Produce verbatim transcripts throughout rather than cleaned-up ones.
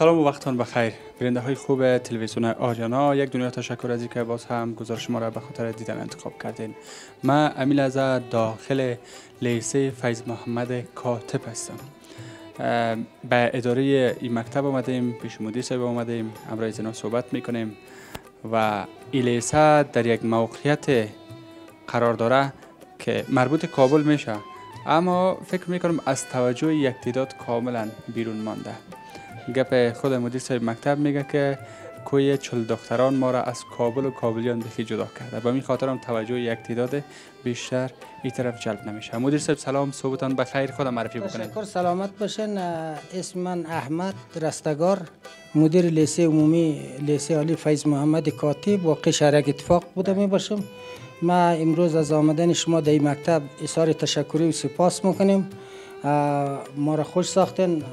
سلام و وقتتان بخیر بیننده های خوب تلویزیون آریانا. یک دنیا تشکر از اینکه باز هم گزارش ما را به خاطر دیدن انتخاب کردین. من امیل ازا داخل لیسه فیض محمد کاتب هستم. به اداره این مکتب آمدیم، پیش مدیر صاحب آمدیم، همراه زنا صحبت میکنیم و این لیسه در یک موقعیت قرار داره که مربوط کابل میشه، اما فکر میکنم از توجه یک تعداد کاملا بیرون مانده. گپ خود مدیر صاحب مکتب میگه که کوی چل دختران ما را از کابل و کابلیان بخی جدا کرده، به این خاطر هم توجه یک تعداد بیشتر این طرف جلب نمیشه. مدیر صاحب سلام، صبحتان بخیر، خود معرفی بکنید. تشکر، سلامت باشین. اسم من احمد رستگار، مدیر لیسه عمومی لیسه عالی فیض محمد کاتب واقع شهرک اتفاق بوده می باشم. ما امروز از آمدن شما در این مکتب اظهار تشکری و سپاس میکنیم. ما را خوش ساختین،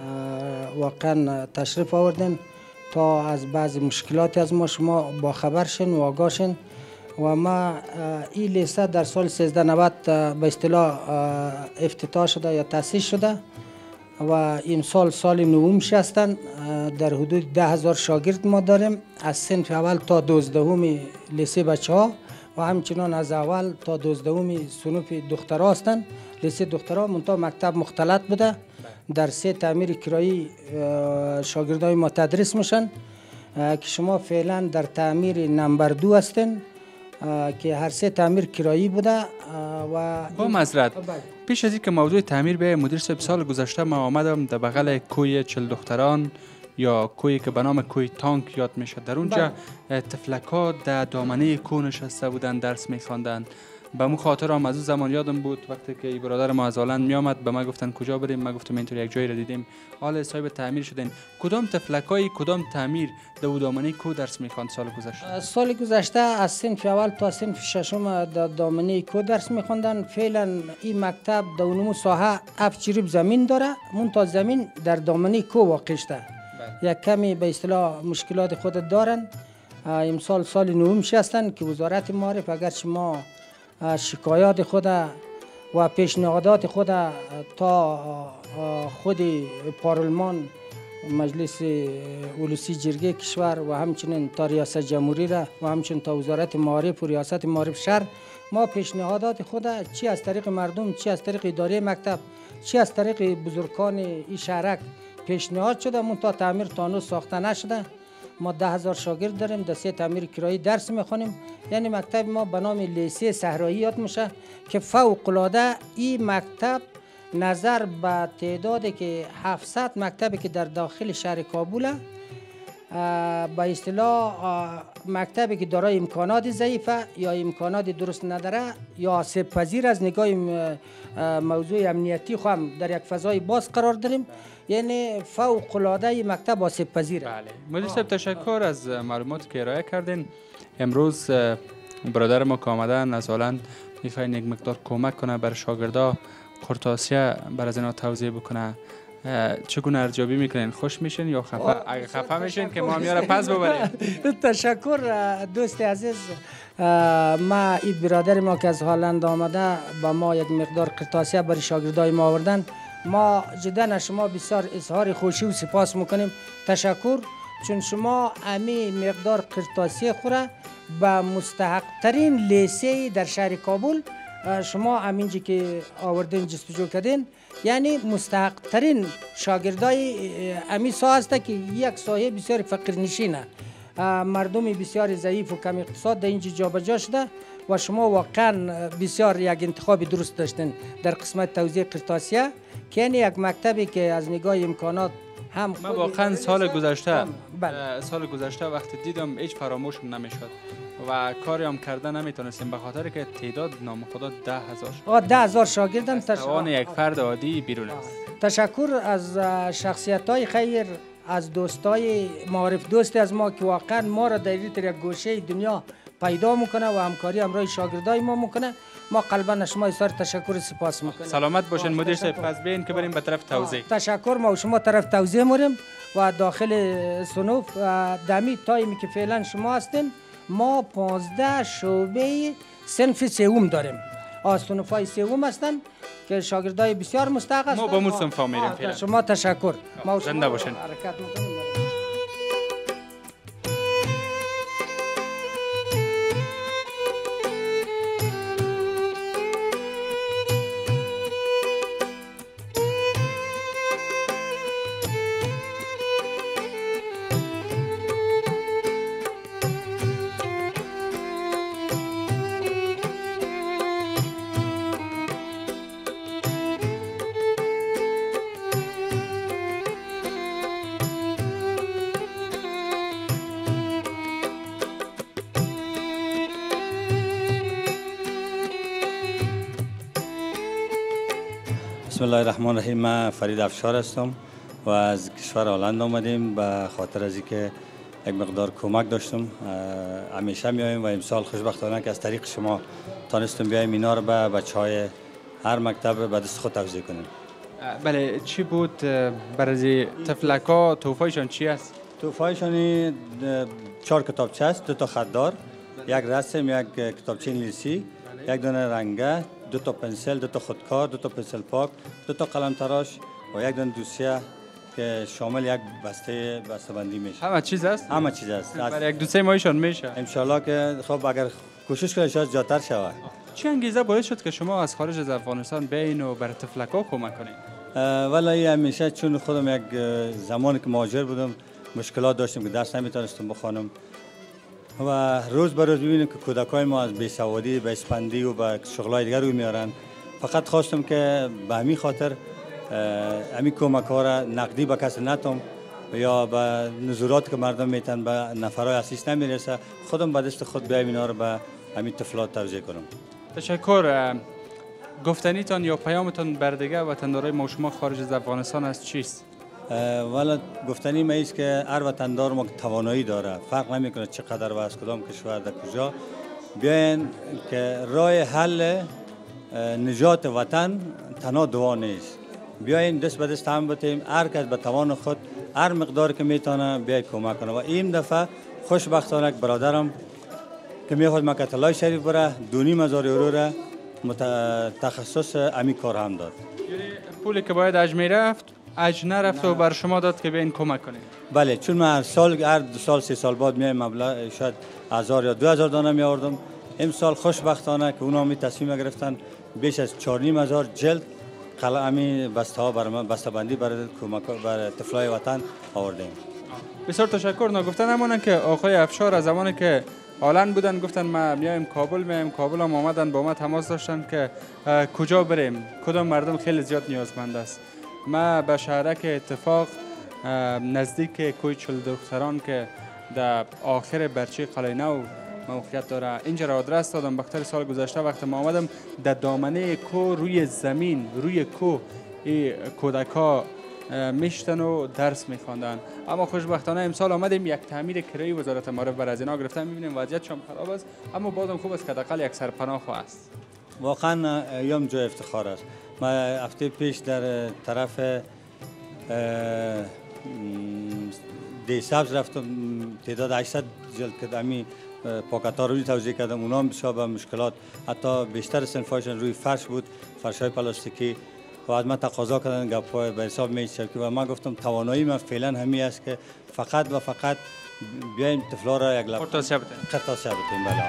واقعا تشریف آوردین تا از بعض مشکلات از ما شما با خبر شن و آگاه شن. و ما این لیسه در سال سیزده نود به اصطلاح افتتاح شده یا تأسیس شده و این سال سال نوم هستند. در حدود ده هزار شاگرد ما داریم از صنف اول تا دوازدهم لیسه بچه ها و همچنان از اول تا دوازدهم صنف دخترها هستند. لیسه دخترها منتها مکتب مختلط بوده، در سه تعمیر کرایی شاگردای ما تدریس میشن که شما فعلا در تعمیر نمبر دو هستین که هر سه تعمیر کرایی بوده. و با معذرت پیش از اینکه موضوع تعمیر به مدیر صاحب، سال گذشته ما آمدم در بغل کوی چل دختران یا کوی که به نام کوی تانک یاد میشه، در اونجا طفلک‌ها در دامنه کو نشسته بودن درس میخواندن. به مو خاطر هم از اون زمان یادم بود وقتی که ای برادر ما از هلند می آمد به ما گفتن کجا بریم، ما گفتم اینطور یک جایی را دیدیم، حال صاحب تعمیر شدین. کدام طفلکای کدام تعمیر در دامنه کو درس میخواند سال گذشته؟ سال گذشته از صنف اول تا صنف ششم در دامنه کو درس میخواندن. فعلا این مکتب در اونمو ساحه افچریب زمین داره، منتها زمین در دامنه کو واقع شده. یک کمی به اصطلاح مشکلات خود دارن. امسال سال نهم هستند که وزارت معارف اگر شما شکایات خود و پیشنهادات خود تا خود پارلمان، مجلس اولوسی جرگه کشور و همچنین تا ریاست جمهوری را و همچنین تا وزارت معارف و ریاست معارف شهر، ما پیشنهادات خود چی از طریق مردم، چی از طریق اداره مکتب، چی از طریق بزرگان این شهرک پیشنهاد شده، منتها تعمیر تانو ساخته نشده. ما ده هزار شاگرد داریم، در سه تعمیر کرایی درس میخونیم. یعنی مکتب ما به نام لیسه صحرایی یاد میشه که فوق العاده این مکتب نظر به تعدادی که هفتصد مکتبی که در داخل شهر کابل به اصطلاح مکتبی که دارای امکانات ضعیفه یا امکانات درست نداره یا آسیب پذیر از نگاه موضوع امنیتی خواهم در یک فضای باز قرار داریم. یعنی فوق العاده مکتب آسیب پذیره. بله مدیر صاحب تشکر از معلومات که ارائه کردین. امروز برادر ما که آمدن از هلند میخواین یک مقدار کمک کنه بر شاگردا، قرطاسیه بر از اینا توضیح بکنه. چگونه ارزیابی میکنین؟ خوش میشین یا خفه؟ اگه خفه میشین که ما هم یارا پس ببریم. تشکر دوست عزیز. ما این برادر ما که از هلند آمده با ما یک مقدار قرطاسیه برای شاگردای ما آوردن. ما جدا شما بسیار اظهار خوشی و سپاس میکنیم. تشکر، چون شما امی مقدار قرطاسیه خوره به مستحق ترین لیسه در شهر کابل شما امینجی که آوردین جستجو کردین، یعنی مستحق ترین شاگردای امی سا هسته که یک سایه بسیار فقیر نشینه، مردم بسیار ضعیف و کم اقتصاد در اینجا جابجا شده و شما واقعا بسیار یک انتخاب درست داشتین در قسمت توزیع قرطاسیه که یعنی یک مکتبی که از نگاه امکانات هم من واقعا سال گذشته سال گذشته وقتی دیدم هیچ فراموشم نمیشد و کاری هم کرده نمیتونستیم به خاطر که تعداد نامخدا ده هزار ده هزار شاگردم توان یک فرد عادی بیرون است. تشکر از شخصیت های خیر، از دوستای معارف دوست از ما که واقعا ما را در یک گوشه دنیا پیدا میکنه و همکاری همراه شاگردای ما میکنه. ما قلبا شما اظهار تشکر و سپاس میکنیم. سلامت باشین مدیر صاحب. پس بین که بریم به طرف توزیع. تشکر، ما و شما طرف توزیع میریم و داخل صنوف دمی تایمی که فعلا شما هستین ما پانزده شعبه صنف سوم داریم. صنفای سوم هستن که شاگردای بسیار مستحق هستن. ما با مو صنفا میریم فعلا. شما تشکر. ما زنده باشین. حرکت میکنیم. بسم الله الرحمن الرحیم. من فرید افشار هستم و از کشور هلند آمدیم به خاطر از اینکه یک مقدار کمک داشتم. همیشه میایم و امسال خوشبختانه که از طریق شما تانستم بیایم اینا رو به بچهای هر مکتب به دست خود توزیع کنیم. بله، چی بود برای طفلکا؟ توفایشان چی است؟ توفایشان چهار کتابچه است، دو تا خطدار، یک رسم، یک کتابچه انگلیسی، یک دونه رنگه، دو تا پنسل، دو تا خودکار، دو تا پنسل پاک، دو تا قلم تراش و یک دونه دوسیه که شامل یک بسته بسته‌بندی میشه. همه چیز است؟ همه چیز است. برای یک دوسته مایشان میشه. ان شاء که خب اگر کوشش کنید شاید زیادتر شود. چه انگیزه باعث شد که شما از خارج از افغانستان بیاین و برای طفلکا کمک کنید؟ ولی همیشه چون خودم یک زمانی که مهاجر بودم مشکلات داشتم که درس نمیتونستم بخوانم و روز به روز میبینیم که کودکای ما از بیسوادی به اسپندی و به شغلای دیگر روی میارن. فقط خواستم که به همین خاطر همین کمک ها را نقدی به کسی نتم یا به نظورات که مردم میتن به نفرای اسیس نمیرسه، خودم به دست خود بیایم اینا رو به همین طفلات توزیع کنم. تشکر. گفتنیتان یا پیامتان بر دیگه وطندارای ما شما خارج از افغانستان است چیست؟ والا گفتنی ما ایست که هر وطندار ما توانایی داره، فرق نمیکنه چقدر و از کدام کشور در کجا، بیاین که راه حل نجات وطن تنها دعا نیست. بیاین دست به دست هم بتیم، هر کس به توان خود هر مقدار که میتونه بیاید کمک کنه. و این دفعه خوشبختانه برادرم که میخواد مکتلای شریف بره دو نیم هزار یورو را تخصص امی کار هم داد. یعنی پولی که باید اج میرفت اج نرفت و بر شما داد که بیاین کمک کنید؟ بله، چون من هر سال هر دو سال سه سال بعد میایم مبلغ شاید هزار یا دو هزار دانه می آوردم. امسال خوشبختانه که اونا می تصمیم گرفتن بیش از چهار نیم هزار جلد قلمی بسته ها برای بسته بندی برای کمک برای طفلای وطن آوردیم. بسیار تشکر. نگفتن همونن که آقای افشار از زمانی که هلند بودن گفتن ما میایم کابل، میایم کابل هم آمدن با ما تماس داشتن که کجا بریم، کدام مردم خیلی زیاد نیازمند است. ما به شهرک اتفاق نزدیک کوی چل دختران که در آخر برچه قلعه نو موقعیت داره اینجا را آدرس دادم. بخاطر سال گذشته وقت ما آمدم در دامنه کو روی زمین روی کو این کودکا میشتن و درس میخواندن. اما خوشبختانه امسال آمدیم یک تعمیر کرایه وزارت معارف بر از اینا گرفتن، میبینیم وضعیتشان خراب است، اما بازم خوب است که حداقل یک سرپناه است. واقعا ایام جای افتخار است. ما هفته پیش در طرف دی سبز رفتم، تعداد هشتصد جلد کدامی پاکت‌ها روی توزیع کردم. اونا هم بسیار به مشکلات، حتی بیشتر صنفایشان روی فرش بود، فرش‌های پلاستیکی، و از من تقاضا کردن گپ‌های به حساب میز چرکی و من گفتم توانایی من فعلا همین است که فقط و فقط بیایم طفلا را یک لب قرطاسیه بتیم. قرطاسیه بتیم. بله.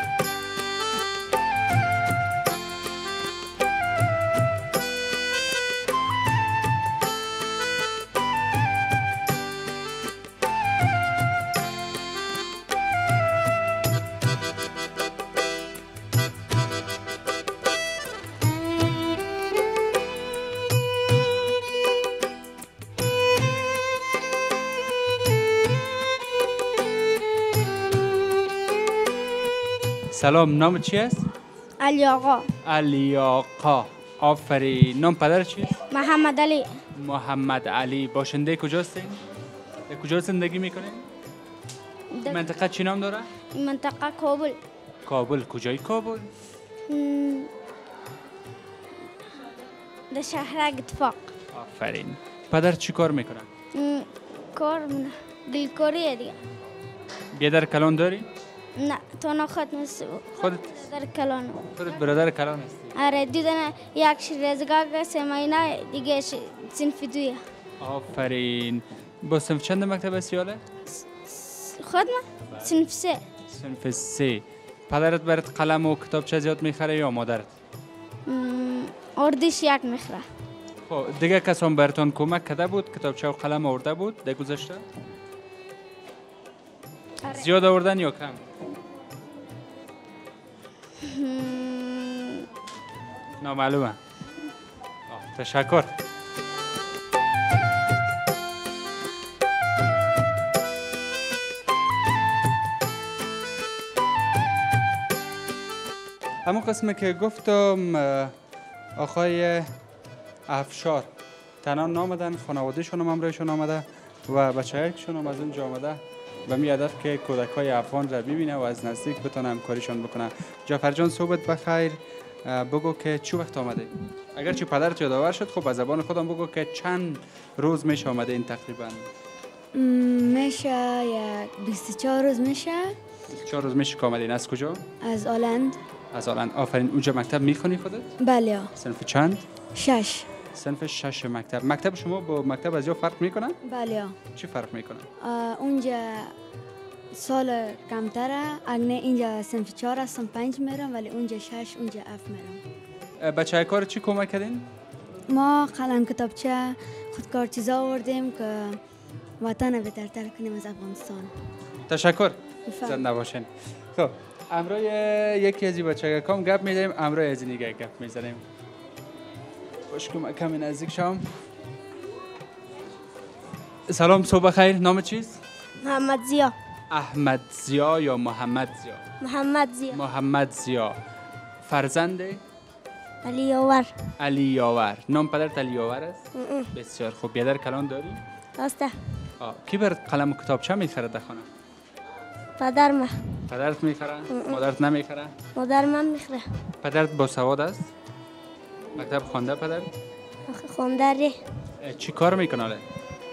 سلام، نام چی است؟ علی آقا. علی آقا. آفرین. نام پدر چی است؟ محمد علی. محمد علی. باشنده کجاستین؟ در کجا زندگی میکنین؟ در منطقه چی نام داره؟ این منطقه کابل. کابل. کجای کابل؟ م، در شهرک اتفاق. آفرین. پدر چی کار میکنن؟ م، کار من دلکاریه دیگه. بیادر کلان داری؟ نه تو خود نیست. خودت؟ در کلان. خودت برادر کلان هستی؟ آره دیدن یک رزگاه سه ماهینه دیگه صنف دویه. آفرین. با صنف چند مکتب هستی حالا؟ خود من صنف سه. صنف سه. پدرت برات قلم و کتابچه زیاد میخره یا مادرت؟ اردیش یک میخره. خب دیگه کسان براتون کمک کرده بود کتابچه و قلم آورده بود در گذشته؟ آره. زیاد آوردن یا کم؟ نامعلومه. تشکر. همون قسمه که گفتم آقای افشار تنها نامدن، خانوادهشون هم همراهشون آمده و بچه‌هایشون هم از اونجا آمده و می هدف که کودک های افغان را ببینه و از نزدیک بتونه همکاریشان بکنه. جعفر جان صحبت بخیر، بگو که چه وقت آمده؟ اگر چه پدرت یادآور شد خب از زبان خودم بگو که چند روز میشه آمده این تقریبا؟ میشه یک بیست و چهار روز میشه. بیست و چهار روز میشه که آمدین. از کجا؟ از آلند. از آلند. آفرین. اونجا مکتب میخونی خودت؟ بله. صنف چند؟ شش. صنف شش مکتب. مکتب شما با مکتب از یا فرق میکنه؟ بله. چی فرق میکنه؟ اونجا سال کمتره، اگه اینجا صنف چهار هستم پنج میرم ولی اونجا شش، اونجا اف میرم. بچه های کار چی کمک کردین؟ ما قلم کتابچه خودکار چیزا آوردیم که وطن بهترتر کنیم از افغانستان. تشکر. زنده باشین. خب امروز یکی از بچه‌ها کام گپ میزنیم، امروز از دیگه گپ میزنیم. خوش کم کمی نزدیک شام. سلام، صبح خیر. نام چیست؟ محمد زیا. احمد زیا یا محمد زیا؟ محمد زیا. محمد زیا. فرزند علی یاور. علی یاور. نام پدرت علی یاور است؟ بسیار خوب. پدر کلان داری؟ راسته. آه. کی برات قلم و کتابچه میخره در خانه؟ پدر ما. پدرت میخره؟ مادرت نمیخره؟ مادر من میخره. پدرت با سواد است؟ مکتب خوانده پدر؟ خونده ری. چی کار میکنه حالا؟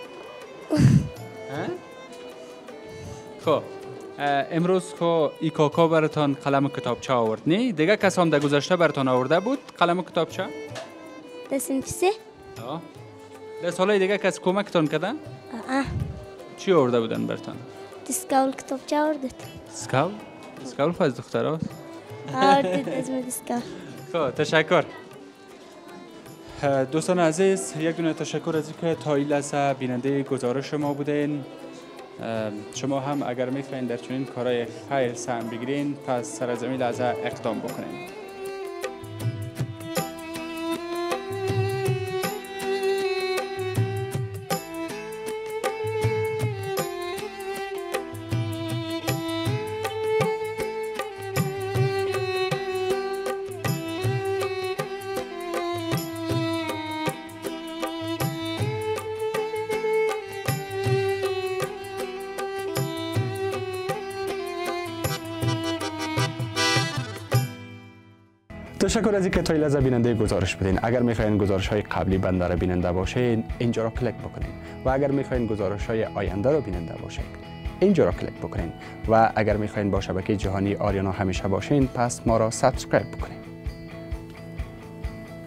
خب امروز که ای کاکا براتان قلم و کتابچه آورد، نه؟ دیگه کس هم در گذشته براتان آورده بود قلم و کتابچه؟ در صنف سه؟ آه. در سالهای دیگه کس کمکتان کردن؟ آه. چی آورده بودن براتان؟ دیسکاول کتابچه آوردید. دیسکاول؟ دیسکاول خواهد دختر هاست؟ آوردید از من دیسکاول. خب تشکر. دوستان عزیز، یک دونه تشکر از اینکه تا این لحظه بیننده گزارش ما بودین. شما هم اگر میخواین در چنین کارهای خیر سهم بگیرین پس سر از این لحظه اقدام بکنین. تشکر از اینکه تا این لحظه بیننده گزارش بودین. اگر میخواین گزارش های قبلی بنده را بیننده باشین اینجا را کلیک بکنین و اگر میخواین گزارش های آینده را بیننده باشین اینجا را کلیک بکنین و اگر میخواین با شبکه جهانی آریانا همیشه باشین پس ما را سابسکرایب بکنین.